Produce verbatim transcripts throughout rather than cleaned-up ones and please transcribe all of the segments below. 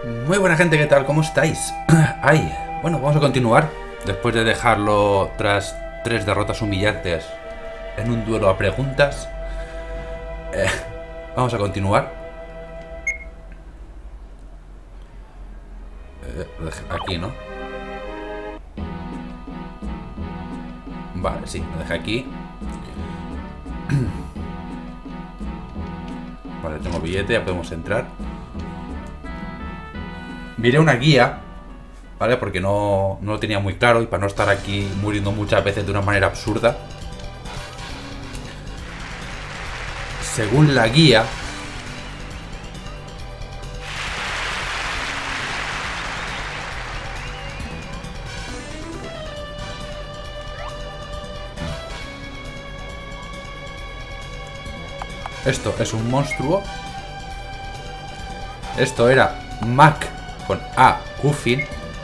Muy buena gente, ¿qué tal? ¿Cómo estáis? Ay, bueno, vamos a continuar. Después de dejarlo tras tres derrotas humillantes en un duelo a preguntas, eh, vamos a continuar. Eh, aquí, ¿no? Vale, sí, me dejé aquí. Vale, tengo billete, ya podemos entrar. Miré una guía, ¿vale? Porque no, no lo tenía muy claro y para no estar aquí muriendo muchas veces de una manera absurda. Según la guía, esto es un monstruo. Esto era Mac con A, Kuffin.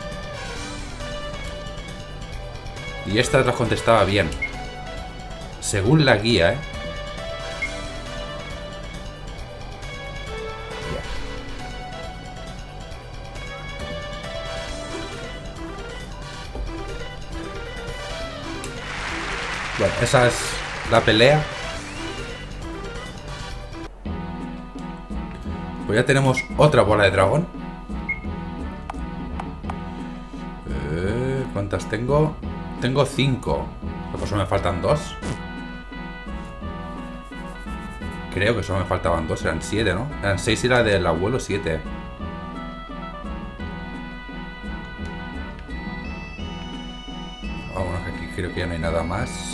Y esta la contestaba bien. Según la guía, ¿eh? Bueno, esa es la pelea. Pues ya tenemos otra bola de dragón. Eh, ¿Cuántas tengo? Tengo cinco. Por eso me faltan dos. Creo que solo me faltaban dos. Eran siete, ¿no? Eran seis y la del abuelo siete. Vámonos, que aquí creo que ya no hay nada más.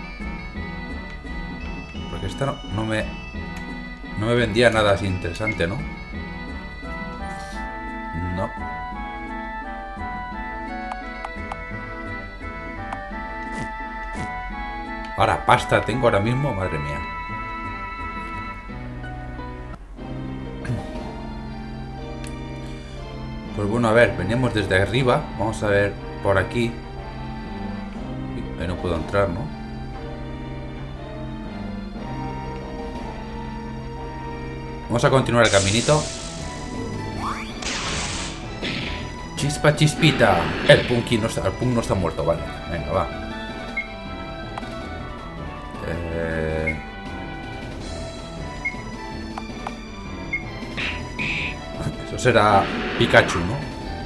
Porque esta no, no me... No me vendía nada así interesante, ¿no? No. Ahora, pasta tengo ahora mismo, madre mía. Pues bueno, a ver, veníamos desde arriba. Vamos a ver por aquí. Ahí no puedo entrar, ¿no? Vamos a continuar el caminito. Chispa, chispita. El Punky no está, el Punk no está muerto, vale. Venga, va. Eh... Eso será Pikachu, ¿no?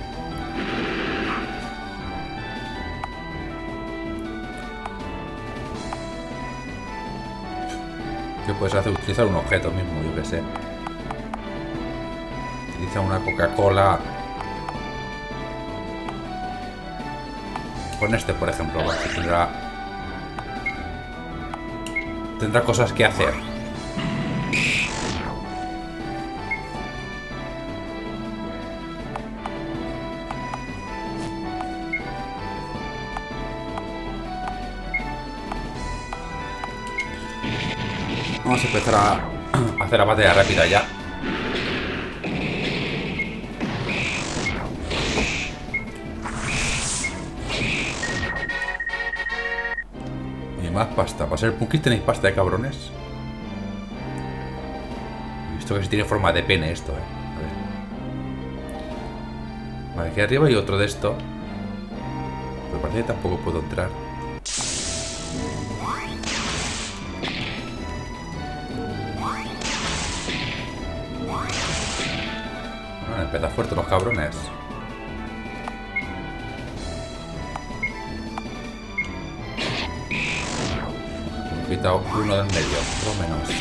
¿Qué puedes hacer? Utilizar un objeto mismo, yo que sé. Utiliza una Coca-Cola. Con este, por ejemplo, ¿vale? tendrá tendrá cosas que hacer. Vamos a empezar a hacer la batalla rápida ya. Más pasta. Para ser Punky tenéis pasta de cabrones. He visto que si tiene forma de pene esto, eh. A ver. Vale, aquí arriba hay otro de esto. Pero parece que tampoco puedo entrar. Bueno, empieza fuerte los cabrones. Quitado uno del medio, por lo menos.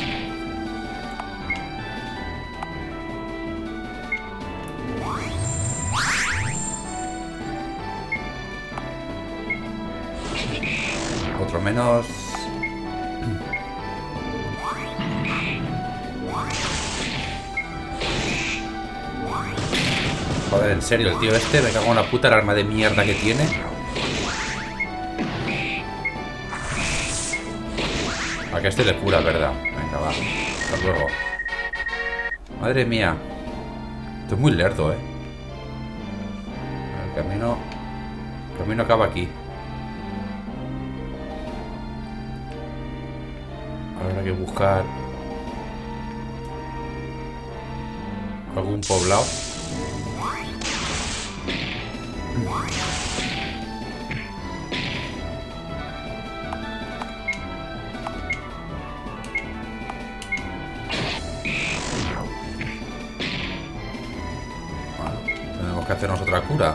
Otro menos. Joder, en serio, el tío este, me cago en la puta, el arma de mierda que tiene. A que este le cura, ¿verdad? Venga, va. Hasta luego. Madre mía. Esto es muy lerdo, ¿eh? El camino... El camino acaba aquí. Ahora hay que buscar... algún poblado. Tenemos que hacernos otra cura.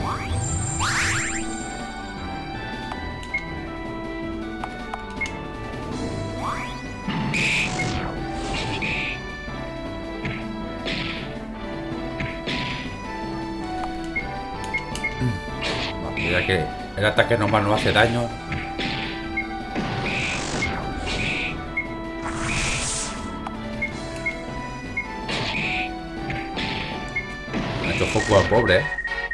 Ya que el ataque normal no hace daño. Ha hecho foco al pobre, ¿eh?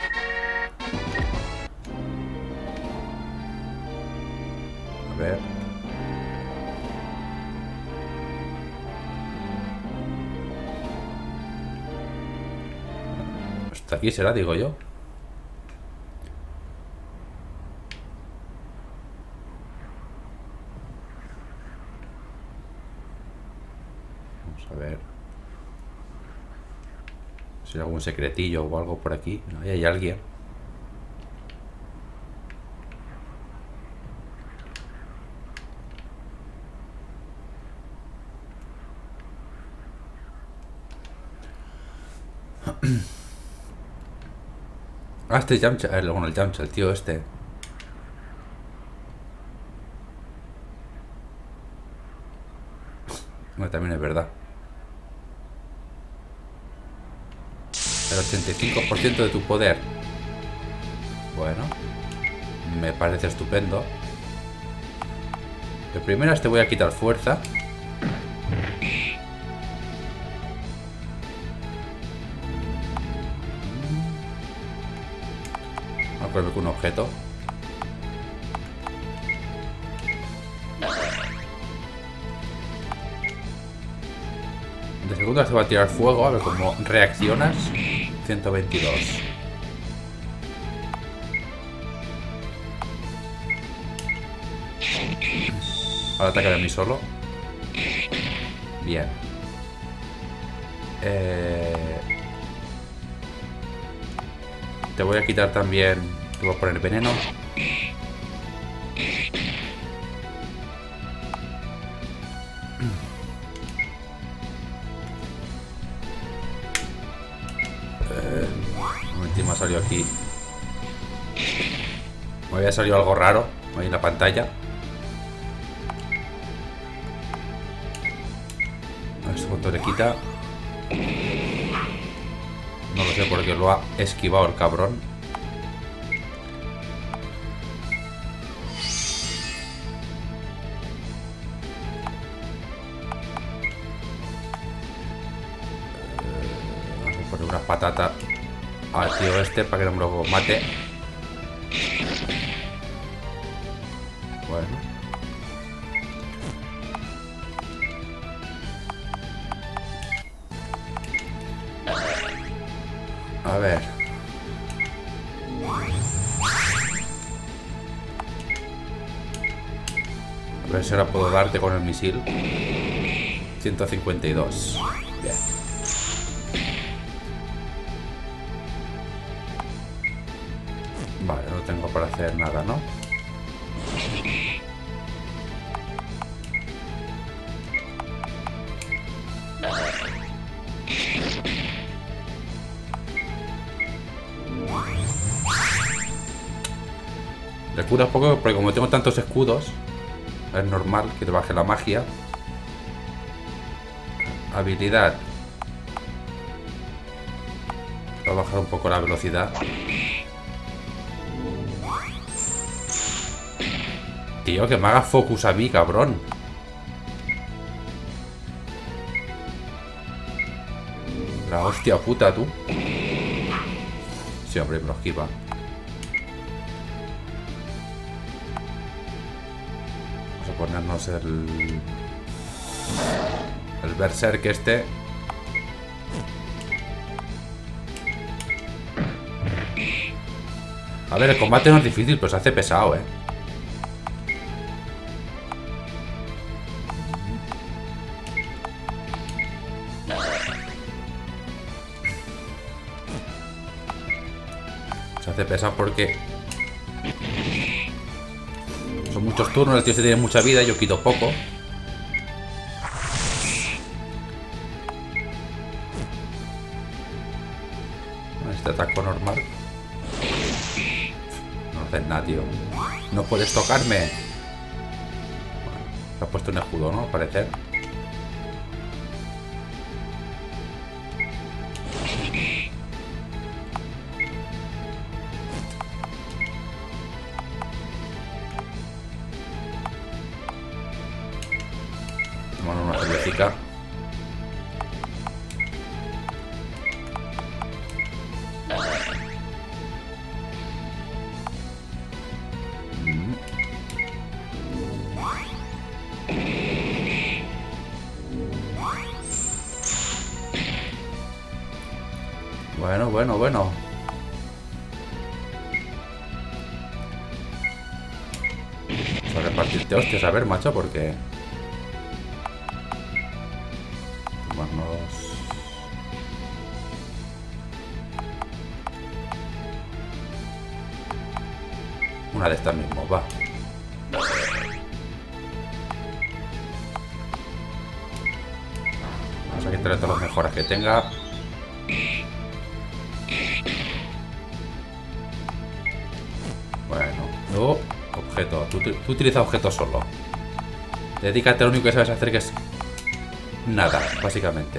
A ver. Hasta aquí será, digo yo. Vamos a ver si hay algún secretillo o algo por aquí. No, ahí hay alguien. Ah, este es Yamcha. Eh, bueno, el Yamcha, el tío este. Bueno, también es verdad. El ochenta y cinco por ciento de tu poder. Bueno, me parece estupendo. De primeras te voy a quitar fuerza. Voy a ponerme con un objeto. De segundas te va a tirar fuego, a ver cómo reaccionas. ciento veintidós. Ahora atacar a mí solo. Bien. Eh... Te voy a quitar también. Te voy a poner veneno. Me ha salido aquí. Me había salido algo raro ahí en la pantalla. A ver si cuánto le quita. No lo sé porque lo ha esquivado el cabrón. Vamos a poner unas patatas al tío este para que no me lo mate. Bueno. A ver. A ver si ahora puedo darte con el misil. ciento cincuenta y dos. Bien. Vale, no tengo para hacer nada, ¿no? Le curas poco porque como tengo tantos escudos, es normal que te baje la magia. Habilidad. Voy a bajar un poco la velocidad. Tío, que me haga focus a mí, cabrón. La hostia puta, tú. Sí, hombre, me lo esquiva. Vamos a ponernos el... El berserk este. A ver, el combate no es difícil, pero se hace pesado, eh. Se hace pesado porque son muchos turnos, el tío se tiene mucha vida y yo quito poco. Este ataque normal. No haces nada, tío. No puedes tocarme. Bueno, se ha puesto un escudo, ¿no? Al parecer. Bueno, una cervecita. Bueno, bueno, bueno. Vamos a repartirte hostias, a ver, macho, porque... Tomarnos... Una de estas mismas, va. Vamos a quitarle todas las mejoras que tenga. Bueno, luego, objeto. Tú, tú utiliza objetos solo. Dedícate a lo único que sabes hacer, que es nada, básicamente.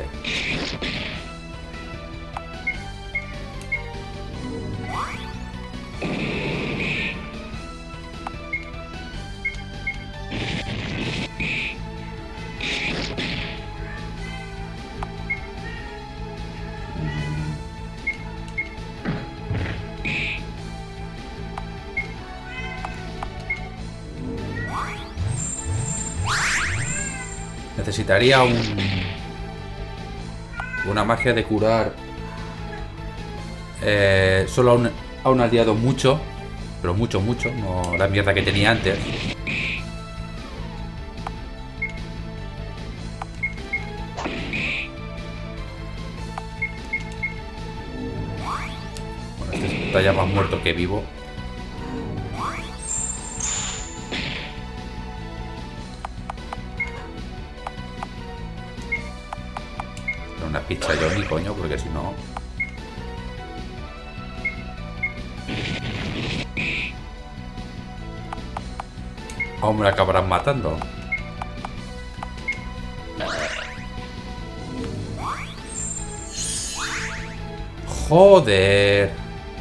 Necesitaría un... una magia de curar eh, solo a un, a un aliado mucho, pero mucho, mucho, no la mierda que tenía antes. Bueno, este está ya más muerto que vivo. Una pizza yo ni coño, porque si no... aún me acabarán matando. Joder.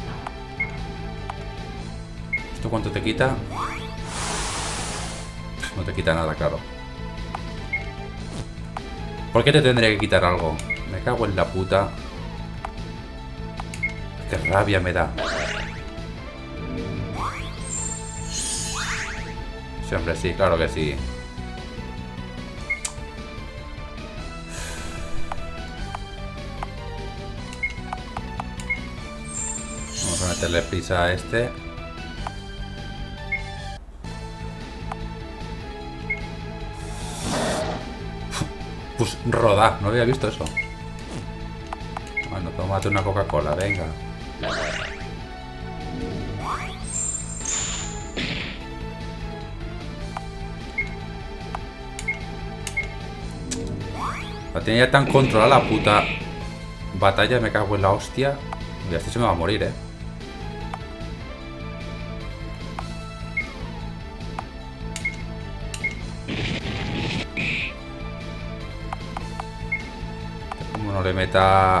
¿Esto cuánto te quita? No te quita nada, claro. ¿Por qué te tendría que quitar algo? Me cago en la puta. Qué rabia me da. Siempre sí, claro que sí. Vamos a meterle prisa a este. Pues roda, no había visto eso. Bueno, tómate una Coca-Cola, venga. La tenía tan controlada la puta batalla, me cago en la hostia. Y así se me va a morir, eh. Como no le meta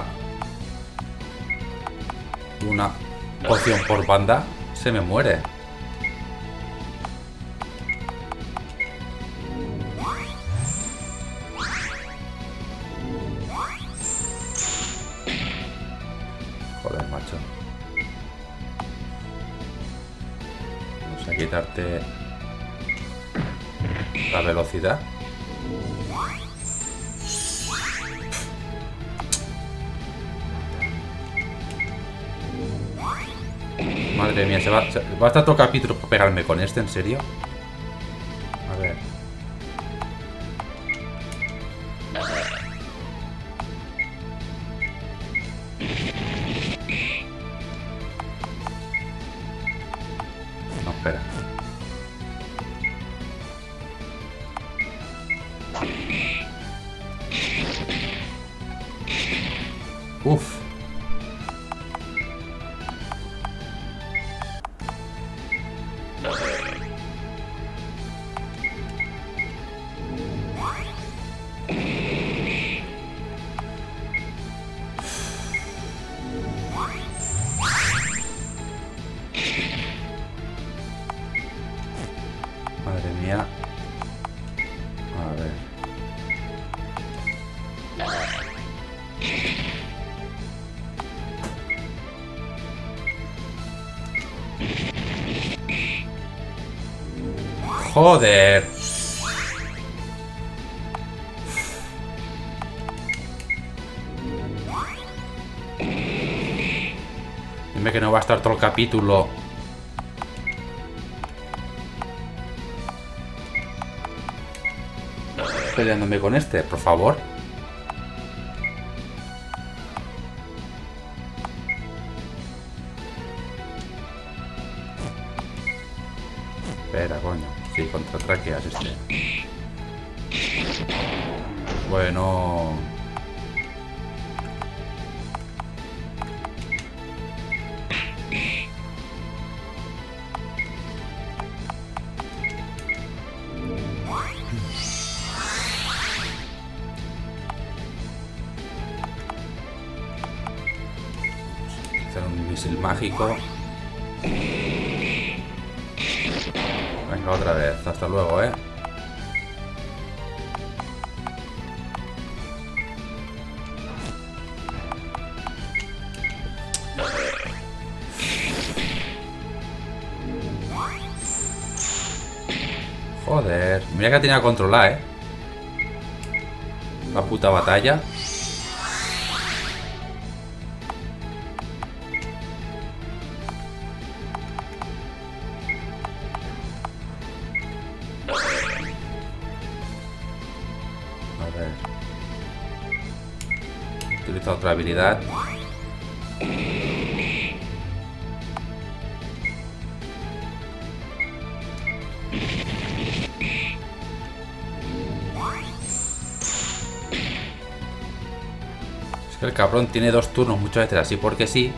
una poción por banda, se me muere. Joder, macho. Vamos a quitarte la velocidad. Madre mía, ¿se va, se va a estar todo capítulo para pegarme con este? ¿En serio? A ver. Uf. Madre mía. A ver. Joder. Dime que no va a estar todo el capítulo peleándome con este, por favor. Espera, coño. Sí, contratraqueas este. Bueno. Hacer un misil mágico. Venga, otra vez. Hasta luego, ¿eh? Joder. Mira que tenía que controlar, ¿eh? La puta batalla. Utiliza otra habilidad. Es que el cabrón tiene dos turnos muchas veces así porque sí.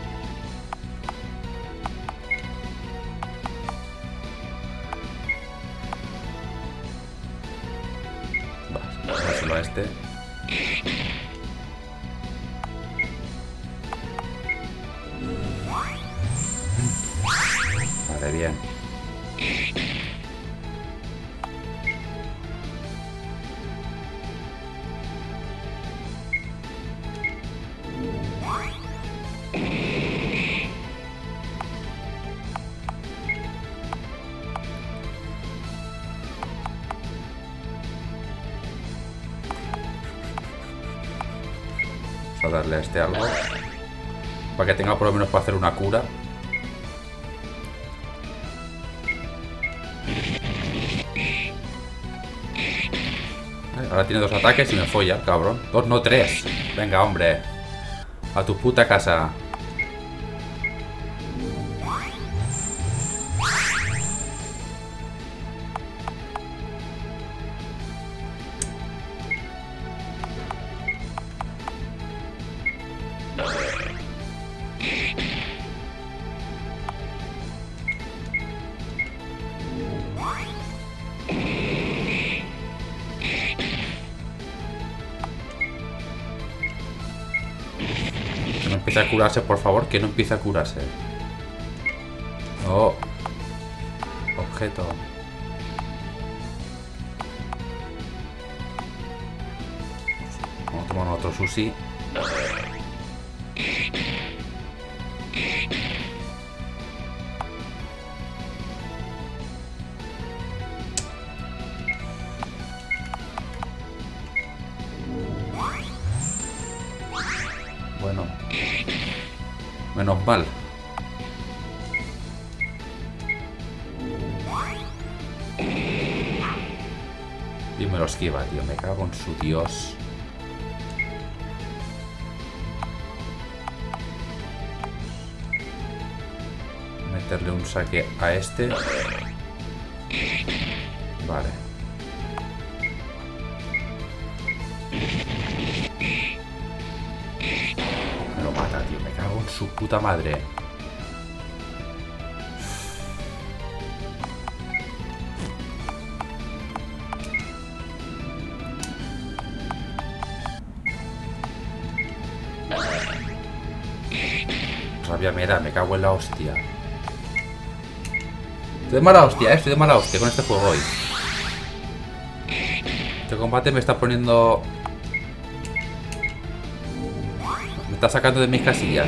Va, dárselo a este. Vale, bien. Vamos a darle a este algo para que tenga por lo menos para hacer una cura. Ahora tiene dos ataques y me folla, cabrón. Dos, no tres. Venga, hombre. A tu puta casa. Que no empiece a curarse, por favor, que no empiece a curarse. Oh. Objeto. Vamos a tomar otro sushi. Bueno. Menos mal. Y me lo esquiva, tío. Me cago en su Dios. Meterle un saque a este. Vale. Me su puta madre. Rabia me da, me cago en la hostia. Estoy de mala hostia, eh, estoy de mala hostia con este juego hoy. Este combate me está poniendo... Me está sacando de mis casillas.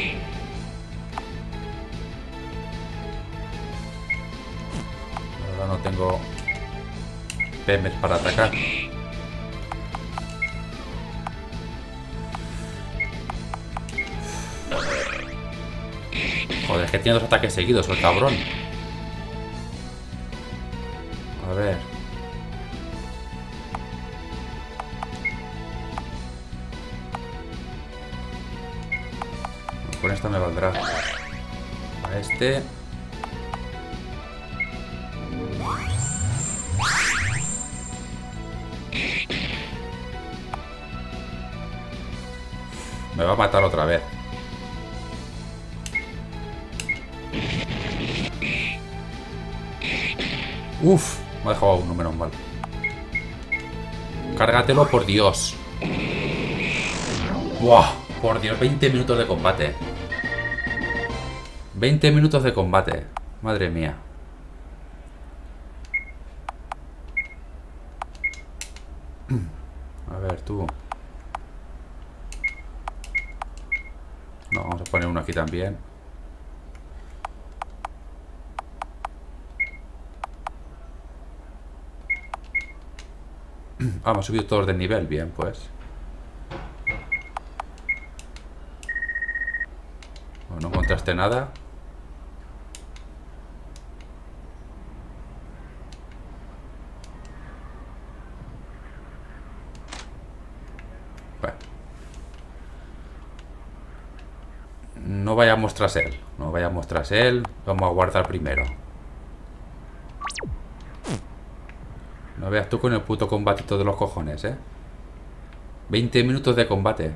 Ahora no tengo P Ms para atacar. Joder, es que tiene dos ataques seguidos el cabrón. A ver. Con esta me valdrá. A este. Me va a matar otra vez. Uf, me ha dejado uno, menos mal. Cárgatelo, por Dios. Buah, por Dios, veinte minutos de combate. veinte minutos de combate. Madre mía. A ver, tú. No, vamos a poner uno aquí también. Ah, me ha subido todos de nivel. Bien, pues. Bueno, no encontraste nada. Bueno. No vayamos tras él. No vayamos tras él. Vamos a guardar primero. No veas tú con el puto combatito de los cojones, ¿eh? veinte minutos de combate.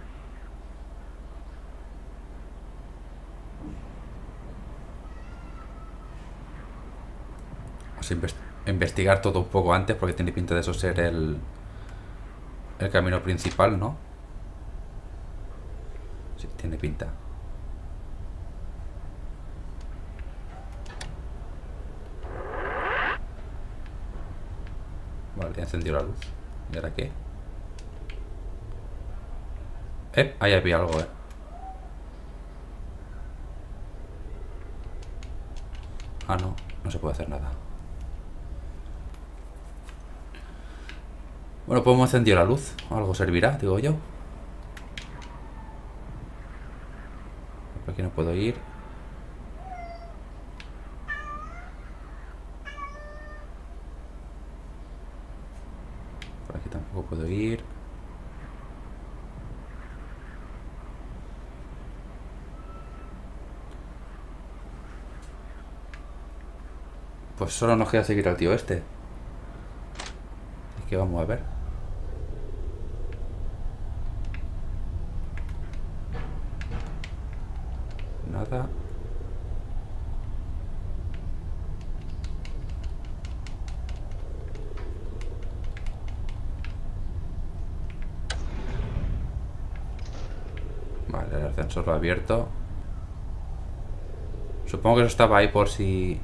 Vamos a invest investigar todo un poco antes, porque tiene pinta de eso ser el, el camino principal, ¿no? Sí, tiene pinta. Vale, ya encendió la luz. ¿Y ahora qué? Eh, ahí había algo, eh. Ah, no, no se puede hacer nada. Bueno, pues hemos encendido la luz. Algo servirá, digo yo. Por aquí no puedo ir. Por aquí tampoco puedo ir. Pues solo nos queda seguir al tío este. Así que vamos a ver. Nada. Vale, el ascensor lo ha abierto. Supongo que eso estaba ahí por si...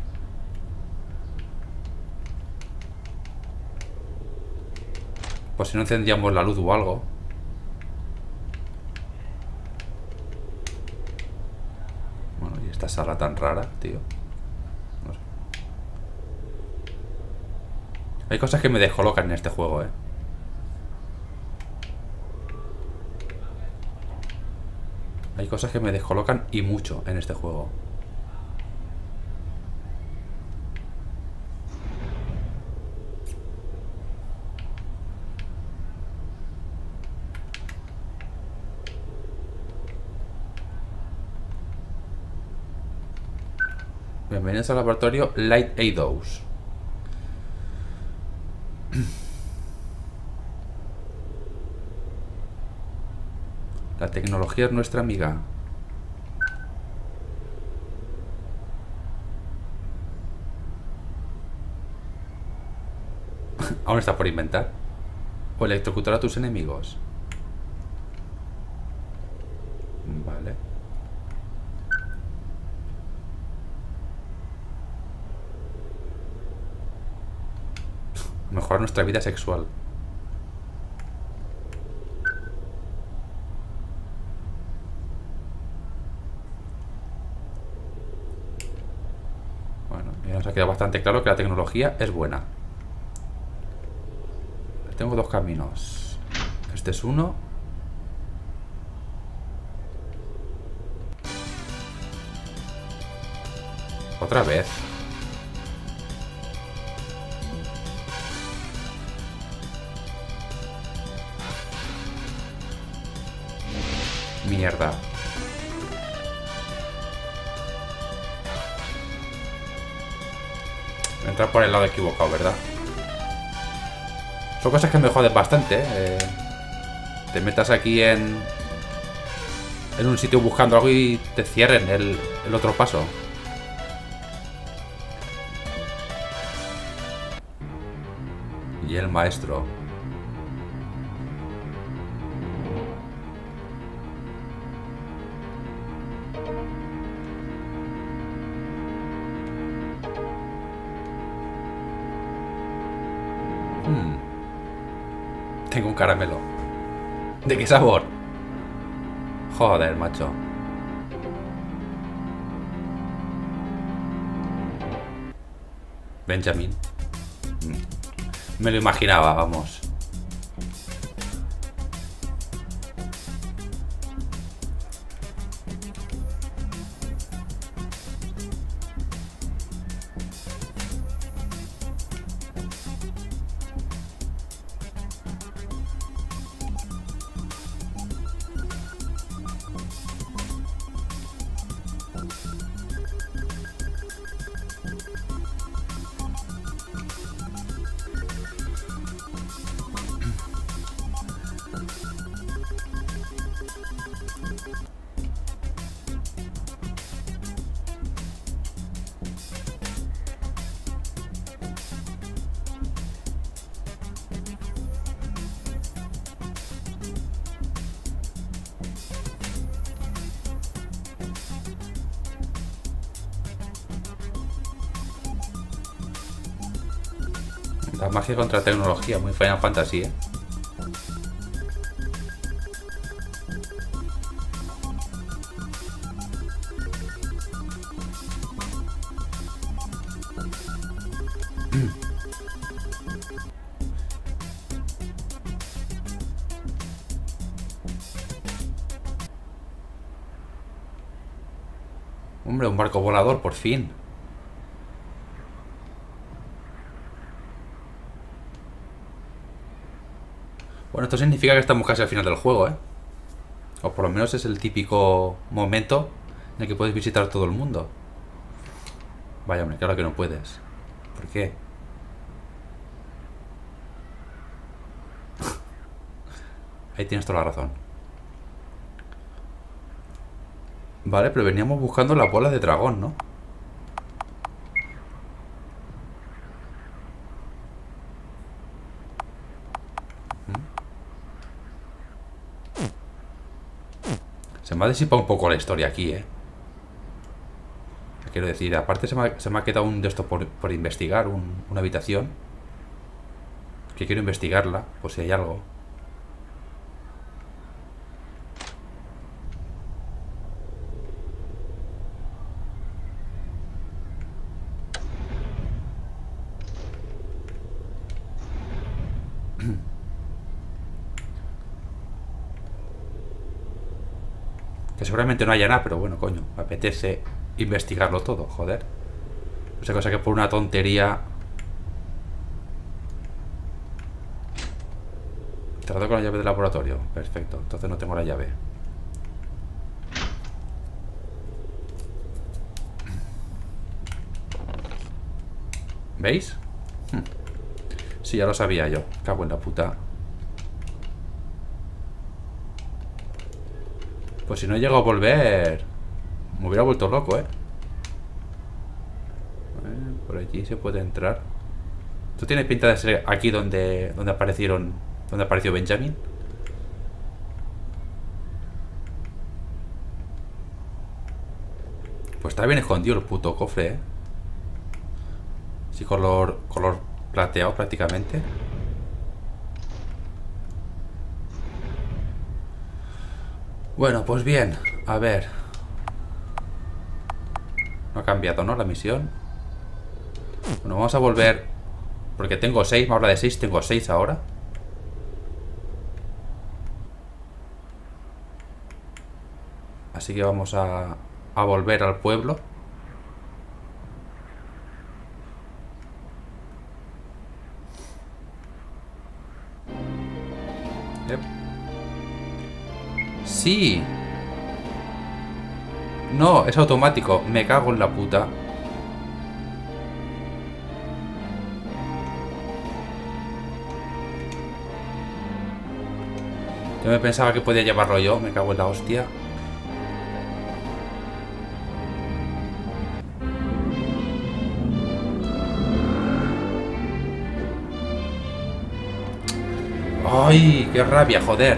Por si no encendíamos la luz o algo. Bueno, y esta sala tan rara, tío. No sé. Hay cosas que me descolocan en este juego, eh. Hay cosas que me descolocan y mucho en este juego. Bienvenidos al laboratorio Light Eidos. La tecnología es nuestra amiga. Aún está por inventar. O electrocutar a tus enemigos. Vale. Mejorar nuestra vida sexual. Bueno, ya nos ha quedado bastante claro que la tecnología es buena. Tengo dos caminos. Este es uno. Otra vez. Mierda. Entrar por el lado equivocado, ¿verdad? Son cosas que me joden bastante, ¿eh? Te metas aquí en... en un sitio buscando algo y te cierren el, el otro paso. Y el maestro. Hmm. Tengo un caramelo. ¿De qué sabor? Joder, macho. Benjamin. Me lo imaginaba, vamos. La magia contra tecnología, muy Final Fantasy, ¿eh? Hombre, un barco volador, por fin. Bueno, esto significa que estamos casi al final del juego, ¿eh? O por lo menos es el típico momento en el que puedes visitar todo el mundo. Vaya, hombre, claro que no puedes. ¿Por qué? Ahí tienes toda la razón. Vale, pero veníamos buscando la bola de dragón, ¿no? Se me ha disipado un poco la historia aquí, ¿eh? Quiero decir, aparte se me ha, se me ha quedado un de esto por, por investigar, un, una habitación. Que quiero investigarla, por si hay algo. Que seguramente no haya nada, pero bueno, coño, me apetece investigarlo todo, joder. No sé, cosa que por una tontería... Cerrado con la llave del laboratorio. Perfecto, entonces no tengo la llave. ¿Veis? Sí, ya lo sabía yo. Cago en la puta. Pues si no llego a volver, me hubiera vuelto loco, ¿eh? Por allí se puede entrar. Esto tiene pinta de ser aquí donde, donde aparecieron, donde apareció Benjamin. Pues está bien escondido el puto cofre, ¿eh? Sí, color, color plateado prácticamente. Bueno, pues bien, a ver. No ha cambiado, ¿no? La misión. Bueno, vamos a volver. Porque tengo seis, me habla de seis, tengo seis ahora. Así que vamos a, a volver al pueblo. Yep. Sí. No, es automático. Me cago en la puta. Yo me pensaba que podía llevarlo yo. Me cago en la hostia. ¡Ay! ¡Qué rabia, joder!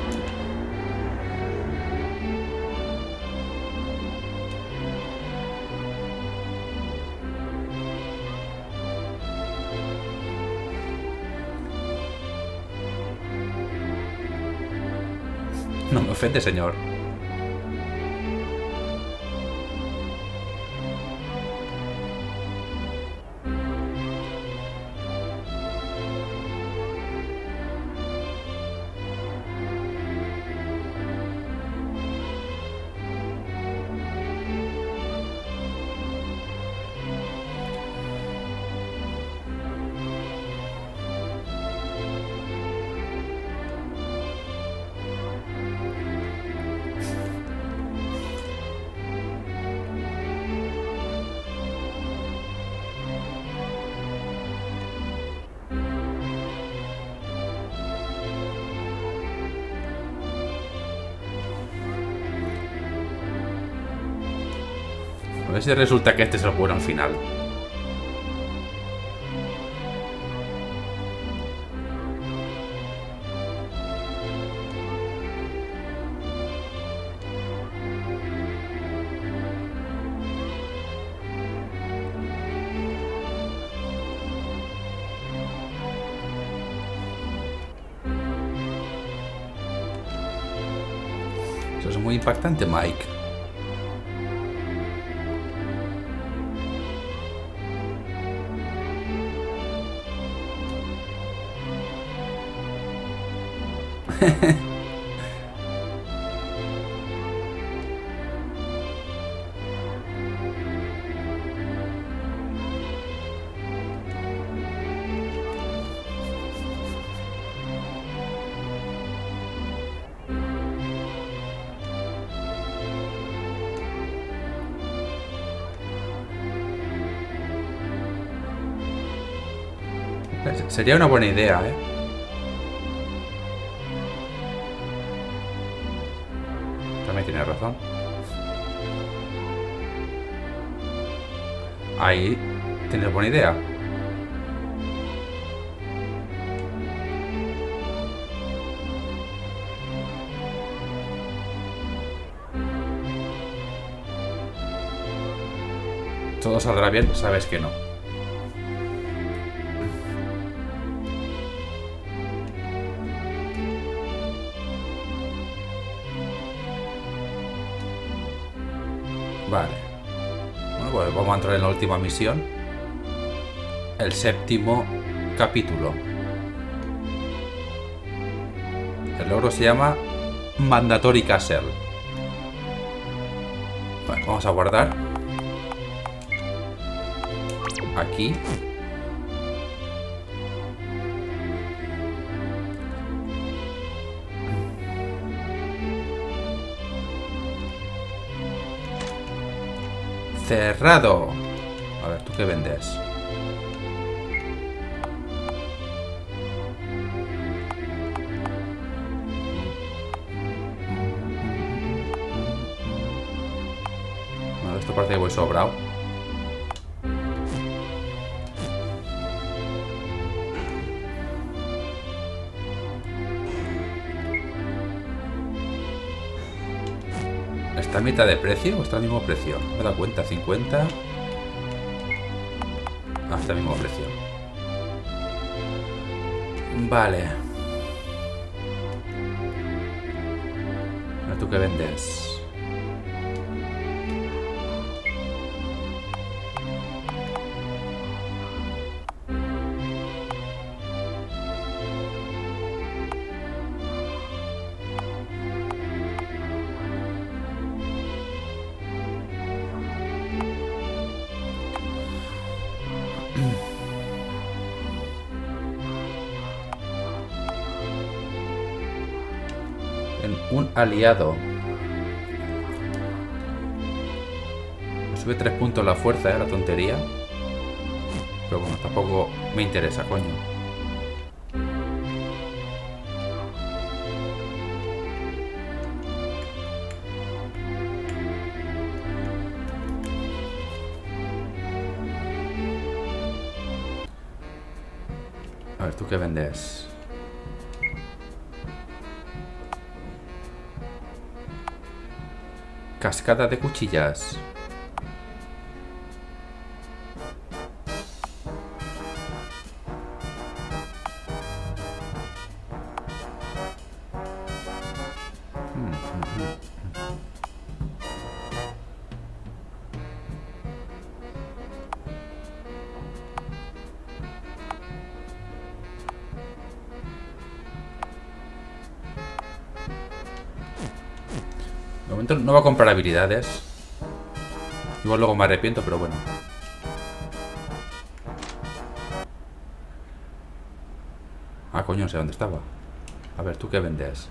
No me ofende, señor. A ver si resulta que este es el bueno al final. Eso es muy impactante, Mike. Sería una buena idea, ¿eh? También tiene razón. Ahí tienes buena idea. Todo saldrá bien, sabes que no. Vale. Bueno, pues vamos a entrar en la última misión. El séptimo capítulo. El logro se llama Mandatory Castle. Bueno, vamos a guardar. Aquí. Cerrado. A ver, ¿tú qué vendes? Bueno, esto parece que voy sobrado. ¿Está a mitad de precio o está al mismo precio? Me he dado cuenta, cincuenta. Ah, está al mismo precio. Vale. ¿Tú qué vendes? En un aliado. Me sube tres puntos la fuerza, ¿eh? La tontería. Pero bueno, tampoco me interesa, coño. A ver, ¿tú qué vendes? Cascada de cuchillas. De momento no va a comprar habilidades. Igual luego me arrepiento, pero bueno. Ah, coño, no sé dónde estaba. A ver, ¿tú qué vendes?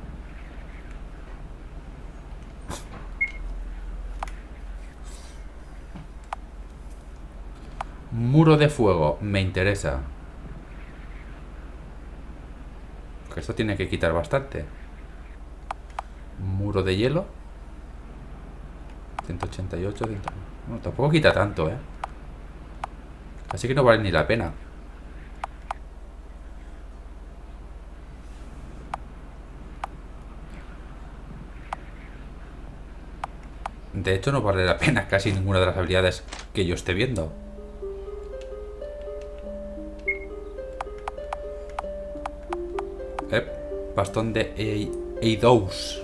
Muro de fuego, me interesa. Que esto tiene que quitar bastante. Muro de hielo. ciento ochenta y ocho. ciento... Bueno, tampoco quita tanto, ¿eh? Así que no vale ni la pena. De hecho, no vale la pena casi ninguna de las habilidades que yo esté viendo. Eh, bastón de Eidos.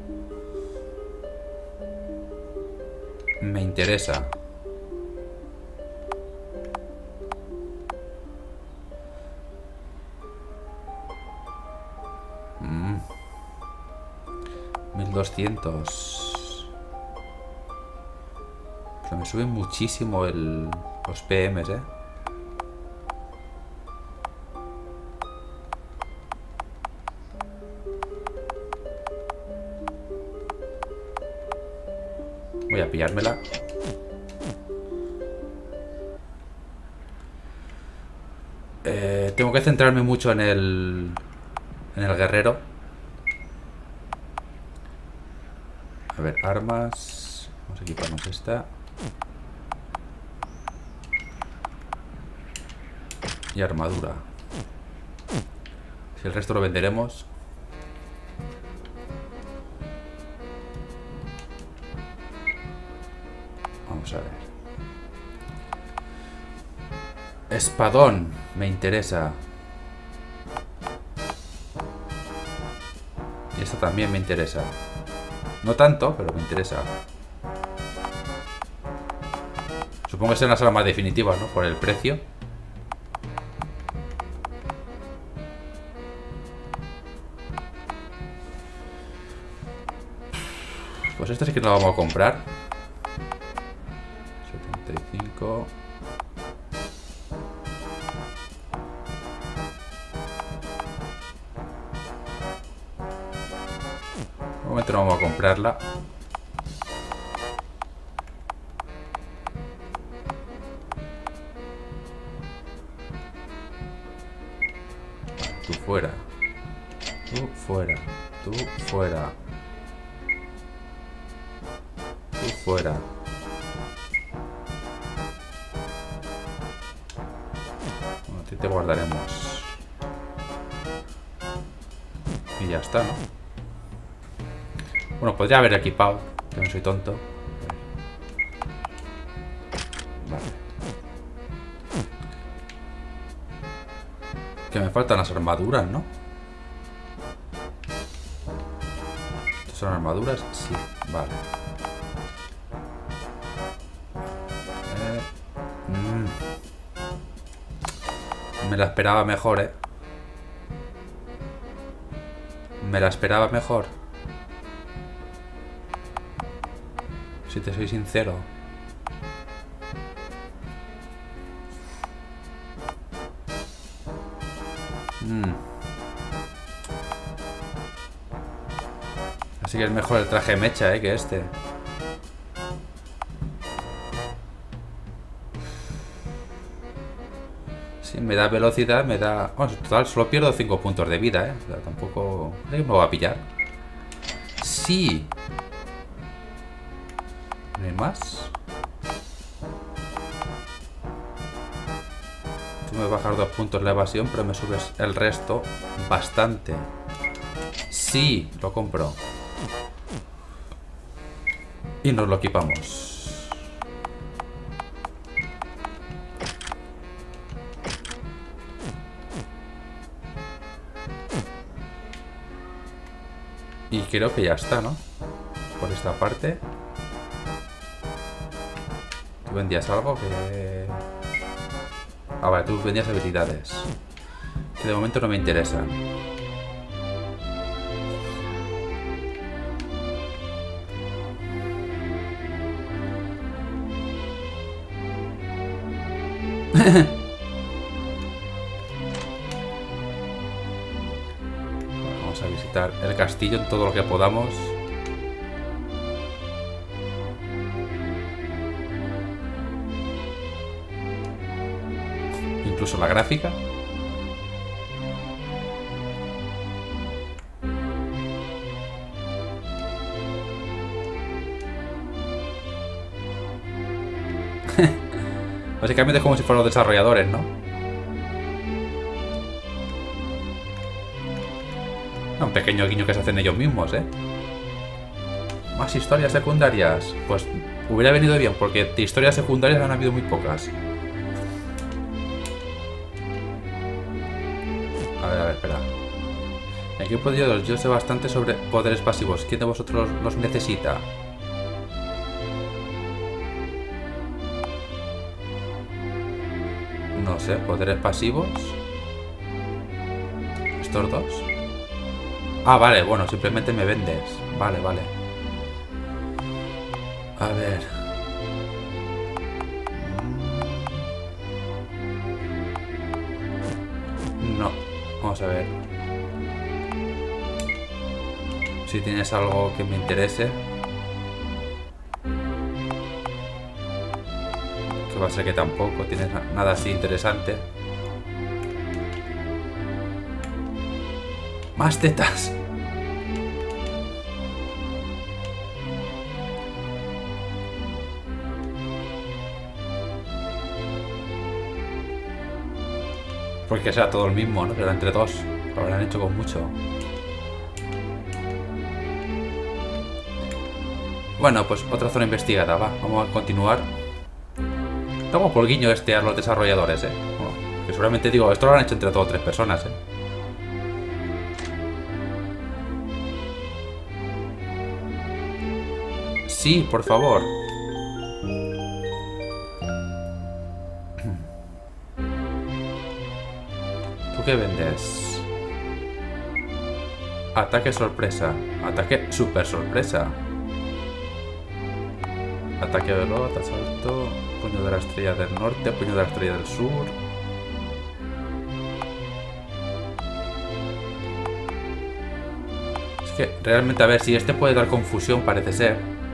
Me interesa. Mm. mil doscientos. Pero me sube muchísimo el, los P Ms, eh. Voy a pillármela. Eh, tengo que centrarme mucho en el... En el guerrero. A ver, armas. Vamos a equiparnos esta. Y armadura. Si el resto lo venderemos. Vamos a ver. Espadón, me interesa. Y esta también me interesa. No tanto, pero me interesa. Supongo que serán las armas definitivas, ¿no? Por el precio. Pues esta sí que no la vamos a comprar. setenta y cinco. De momento no vamos a comprarla. Tú fuera. Tú fuera. Tú fuera. Tú fuera. Bueno, a ti te guardaremos. Y ya está, ¿no? Bueno, podría haber equipado Que no soy tonto. Vale. Que me faltan las armaduras, ¿no? ¿Estas son armaduras? Sí, vale. Eh, mm. Me la esperaba mejor, ¿eh? Me la esperaba mejor. Si te soy sincero. Mm. Así que es mejor el traje mecha, ¿eh? Que este. Sí, me da velocidad, me da... Bueno, en total solo pierdo cinco puntos de vida, ¿eh? O sea, tampoco... ¿Me va a pillar? Sí. ¿No hay más? Tú me bajas dos puntos la evasión, pero me subes el resto bastante. Sí, lo compro. Y nos lo equipamos. Y creo que ya está, ¿no? Por esta parte. ¿Tú vendías algo que...? Ah, vale, tú vendías habilidades. Que de momento no me interesan. Vamos a visitar el castillo en todo lo que podamos. Incluso la gráfica. Básicamente es como si fueran los desarrolladores, ¿no? Un pequeño guiño que se hacen ellos mismos, ¿eh? Más historias secundarias. Pues hubiera venido bien, porque de historias secundarias han habido muy pocas. A ver, a ver, espera. Aquí he podido, yo sé bastante sobre poderes pasivos. ¿Quién de vosotros los necesita? No sé, poderes pasivos. ¿Estos dos? Ah, vale, bueno, simplemente me vendes. Vale, vale. A ver. No, vamos a ver. Si tienes algo que me interese. Que va a ser que tampoco tienes nada así interesante. ¡Más tetas! Porque sea todo el mismo, ¿no? Pero entre dos. Lo habrán hecho con mucho. Bueno, pues otra zona investigada, va. Vamos a continuar. Estamos por el guiño este a los desarrolladores, ¿eh? Bueno, que seguramente digo, esto lo han hecho entre dos o tres personas, ¿eh? Sí, por favor. ¿Tú qué vendes? Ataque sorpresa. Ataque super sorpresa. Ataque veloz, asalto. Puño de la estrella del norte, puño de la estrella del sur. Es que realmente, a ver, si este puede dar confusión, parece ser.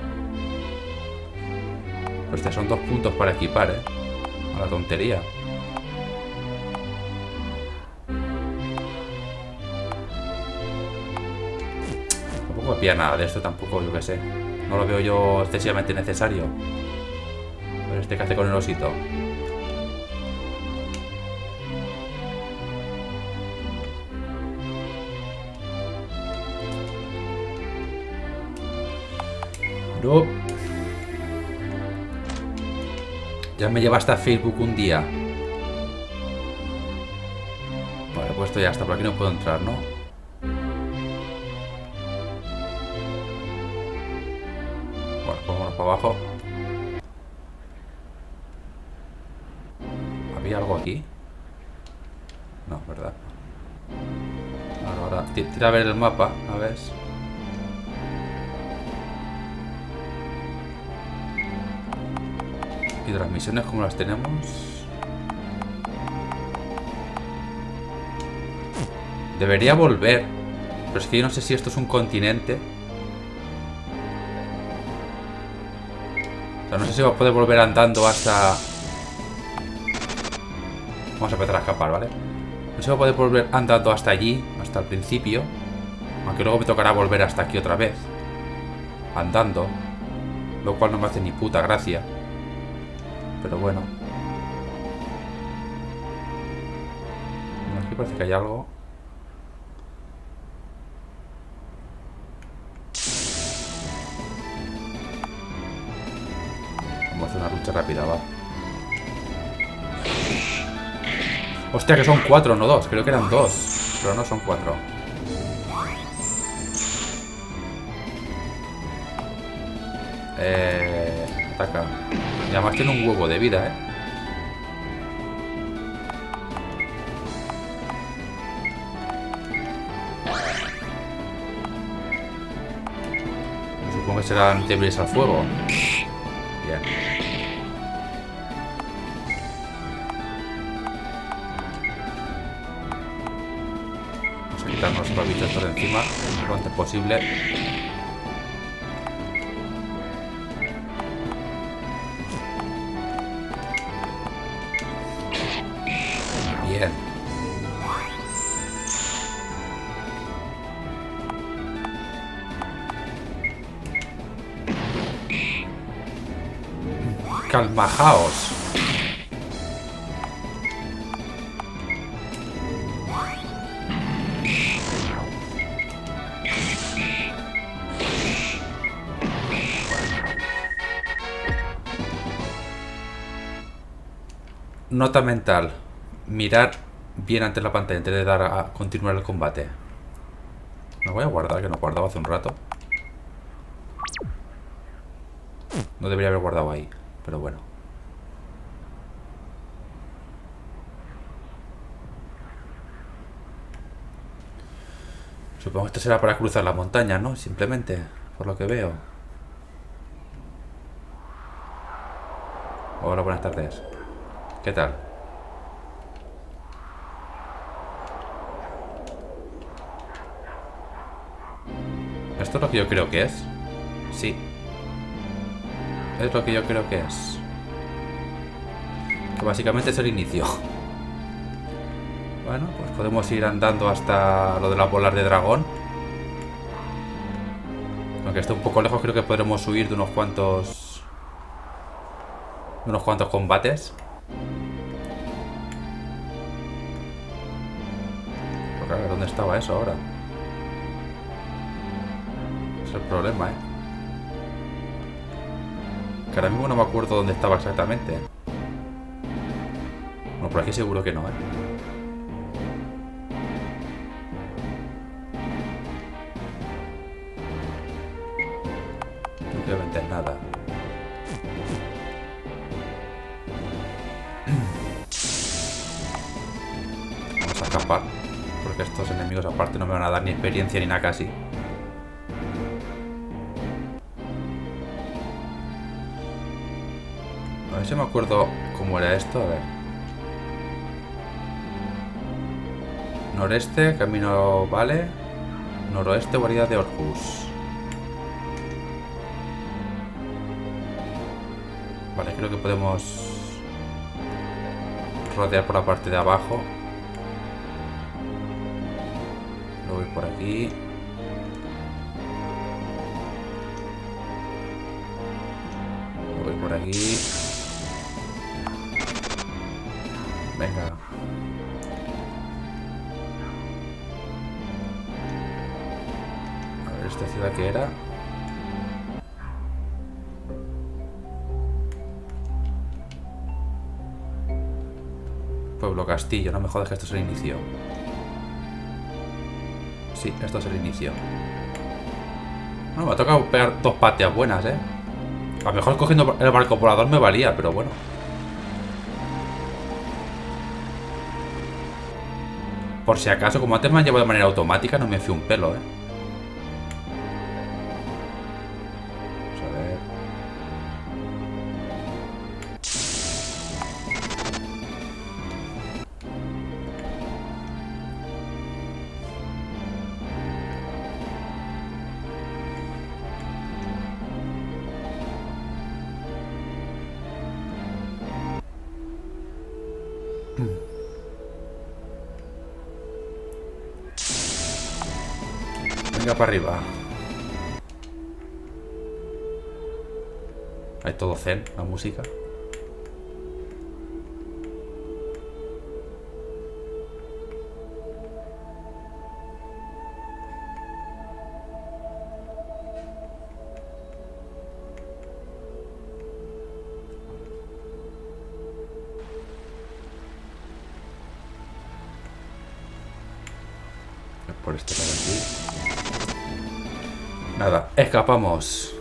Pues estos son dos puntos para equipar, ¿eh? A la tontería. Tampoco me pilla nada de esto, tampoco, yo qué sé. No lo veo yo excesivamente necesario. Pero este que hace con el osito. No. Ya me lleva hasta Facebook un día. Vale, pues esto ya está. Por aquí no puedo entrar, ¿no? Bueno, pues vámonos para abajo. ¿Había algo aquí? No, ¿verdad? Ahora, ahora tira a ver el mapa, a ver. Y de las misiones, ¿cómo las tenemos? Debería volver. Pero es que yo no sé si esto es un continente. O sea, no sé si va a poder volver andando hasta... Vamos a empezar a escapar, ¿vale? No sé si va a poder volver andando hasta allí, hasta el principio. Aunque luego me tocará volver hasta aquí otra vez. Andando. Lo cual no me hace ni puta gracia. Pero bueno. Aquí parece que hay algo. Vamos a hacer una lucha rápida, va. Hostia, que son cuatro, no dos. Creo que eran dos. Pero no son cuatro. Eh... Ataca. Y además tiene un huevo de vida, ¿eh? Supongo que serán débiles al fuego. Bien. Vamos a quitarnos los bichos por encima lo antes posible. Bien. Calmajaos. Nota mental. Mirar bien ante la pantalla antes de dar a continuar el combate. Me voy a guardar, que no guardaba hace un rato. No debería haber guardado ahí, pero bueno. Supongo que esto será para cruzar la montaña, ¿no? Simplemente, por lo que veo. Hola, buenas tardes. ¿Qué tal? ¿Esto es lo que yo creo que es? Sí. Es lo que yo creo que es. Que básicamente es el inicio. Bueno, pues podemos ir andando hasta lo de la bolas de dragón. Aunque esté un poco lejos, creo que podremos huir de unos cuantos... De unos cuantos combates. Pero claro, ¿dónde estaba eso ahora? Es el problema, ¿eh? Que ahora mismo no me acuerdo dónde estaba exactamente. Bueno, por aquí seguro que no, ¿eh? Obviamente nada. Vamos a escapar. Porque estos enemigos aparte no me van a dar ni experiencia ni nada casi. A ver si me acuerdo cómo era esto. A ver. Noreste, camino vale. Noroeste, guarida de Orcus. Vale, creo que podemos rodear por la parte de abajo. Luego ir por aquí. Luego ir por aquí. Venga. A ver, ¿esta ciudad qué era? Pueblo Castillo, no me jodas que esto es el inicio. Sí, esto es el inicio. Bueno, me ha tocado pegar dos pateas buenas, ¿eh? A lo mejor cogiendo el barco volador me valía, pero bueno. Por si acaso, como antes me han llevado de manera automática, no me fío un pelo, ¿eh? Vamos a ver. Venga para arriba. Hay todo zen, la música. Por este lado aquí. Nada, escapamos.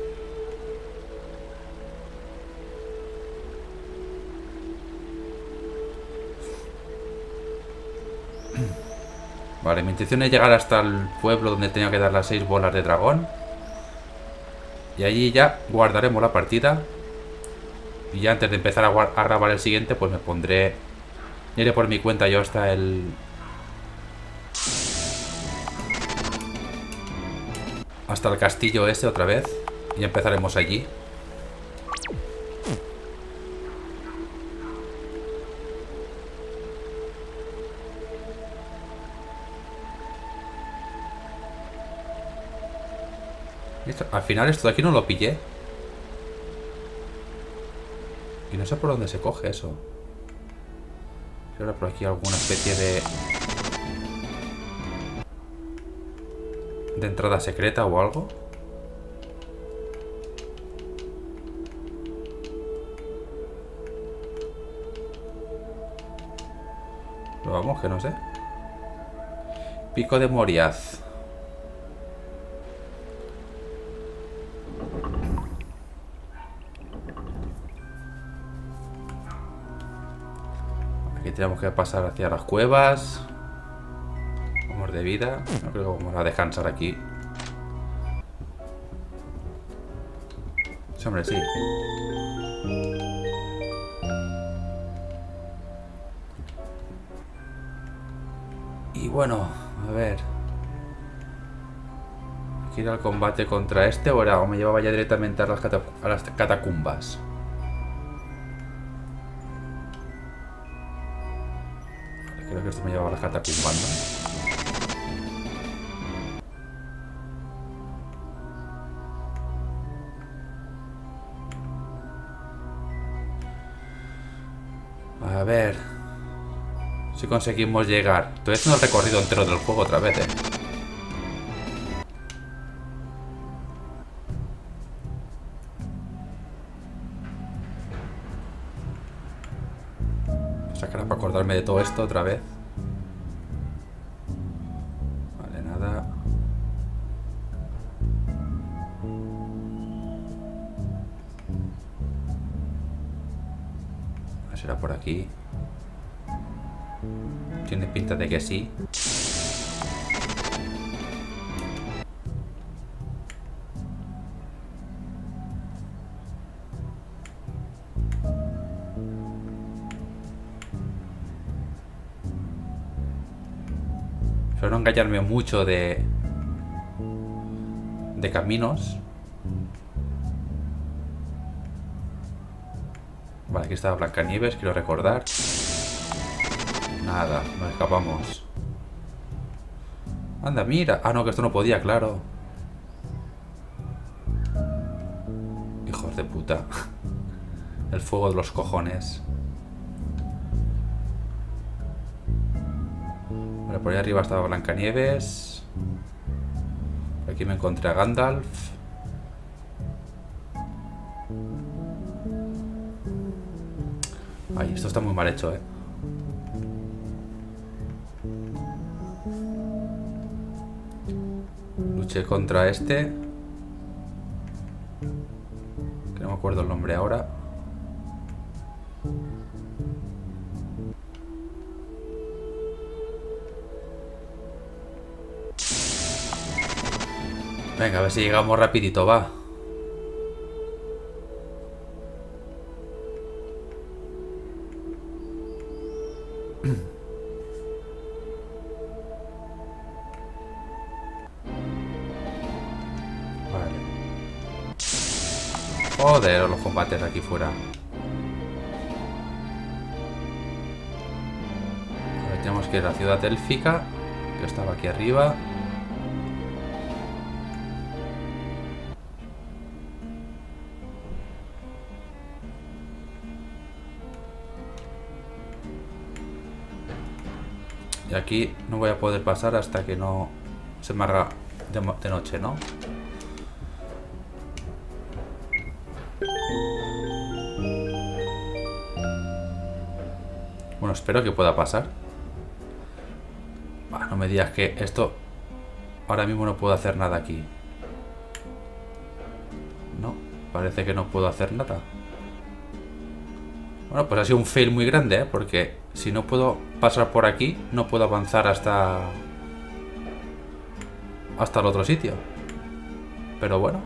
Vale, mi intención es llegar hasta el pueblo donde tenía que dar las seis bolas de dragón. Y allí ya guardaremos la partida. Y ya antes de empezar a, a grabar el siguiente, pues me pondré... Iré por mi cuenta yo hasta el... Hasta el castillo ese otra vez. Y empezaremos allí. Esto, al final esto de aquí no lo pillé. Y no sé por dónde se coge eso. Si ahora por aquí alguna especie de... de entrada secreta o algo. Pero vamos, que no sé. Pico de Moriaz. Aquí tenemos que pasar hacia las cuevas. Vamos de vida. No creo que vamos a descansar aquí. Sí, hombre, sí. Y bueno, a ver. ¿Hay que ir al combate contra este o, era, o me llevaba ya directamente a las, cata a las catacumbas? Vale, creo que esto me llevaba a las catacumbas, ¿no? A ver si conseguimos llegar. Estoy haciendo el recorrido entero del juego otra vez, eh. Sacará para acordarme de todo esto otra vez. Vale, nada. Será por aquí. Tiene pinta de que sí. Espero no engañarme mucho de de caminos. Vale, aquí está Blancanieves, quiero recordar. Nada, nos escapamos. Anda, mira. Ah, no, que esto no podía, claro. Hijos de puta. El fuego de los cojones. Vale, por ahí arriba estaba Blancanieves. Por aquí me encontré a Gandalf. Ay, esto está muy mal hecho, eh. Luché contra este. Que no me acuerdo el nombre ahora. Venga, a ver si llegamos rapidito, va. Vale. Joder, los combates aquí fuera. Ahora tenemos que ir a la ciudad élfica, que estaba aquí arriba. Y aquí no voy a poder pasar hasta que no se me haga de, de noche, ¿no? Bueno, espero que pueda pasar. Bah, no me digas que esto... Ahora mismo no puedo hacer nada aquí. No, parece que no puedo hacer nada. Bueno, pues ha sido un fail muy grande, ¿eh? Porque si no puedo pasar por aquí, no puedo avanzar hasta... hasta el otro sitio. Pero bueno.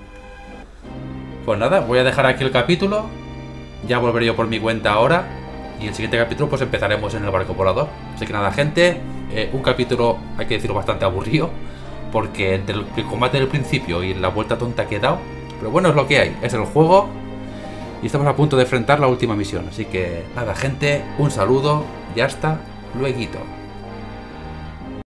Pues nada, voy a dejar aquí el capítulo. Ya volveré yo por mi cuenta ahora. Y el siguiente capítulo pues empezaremos en el barco volador. Así que nada, gente. Eh, un capítulo, hay que decirlo, bastante aburrido. Porque entre el combate del principio y la vuelta tonta que he dado. Pero bueno, es lo que hay. Es el juego. Y estamos a punto de enfrentar la última misión. Así que nada, gente, un saludo y hasta luego.